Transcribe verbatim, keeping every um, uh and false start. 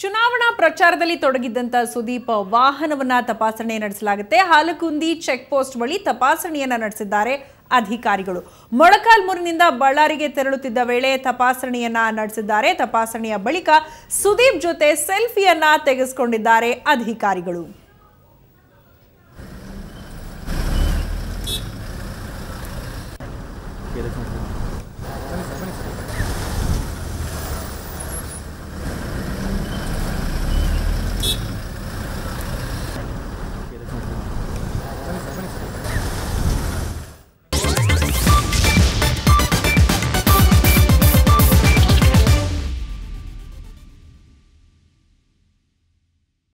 ಚುನಾವಣಾ ಪ್ರಚಾರದಲ್ಲಿ ತೊಡಗಿದ್ದಂತ ಸುದೀಪ್ ವಾಹನವನ್ನ ತಪಾಸಣೆ ನಡೆಸಲಾಗುತ್ತೆ. ಹಾಲಕುಂದಿ ಚೆಕ್ ಪೋಸ್ಟ್ ಬಳಿ ತಪಾಸಣೆಯನ್ನ ನಡೆಸಿದ್ದಾರೆ ಅಧಿಕಾರಿಗಳು. ಮೊಳಕಾಲ್ಮೂರಿನಿಂದ ಬಳ್ಳಾರಿಗೆ ತೆರಳುತ್ತಿದ್ದ ವೇಳೆ ತಪಾಸಣೆಯನ್ನ ನಡೆಸಿದ್ದಾರೆ. ತಪಾಸಣೆಯ ಬಳಿಕ ಸುದೀಪ್ ಜೊತೆ ಸೆಲ್ಫಿಯನ್ನ ತೆಗೆಸಿಕೊಂಡಿದ್ದಾರೆ ಅಧಿಕಾರಿಗಳು.